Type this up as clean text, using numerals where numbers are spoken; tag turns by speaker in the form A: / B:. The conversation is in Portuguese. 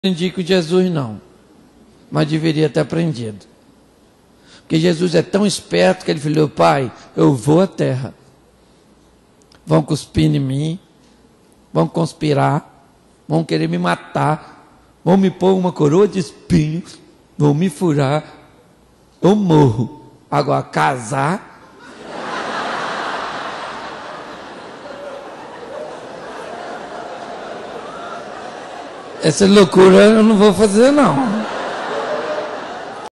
A: aprendi com Jesus, não. Mas deveria ter aprendido. Porque Jesus é tão esperto que ele falou: pai, eu vou à terra. Vão cuspir em mim, vão conspirar, vão querer me matar, vão me pôr uma coroa de espinhos, vão me furar, eu morro. Agora, casar... essa loucura eu não vou fazer, não.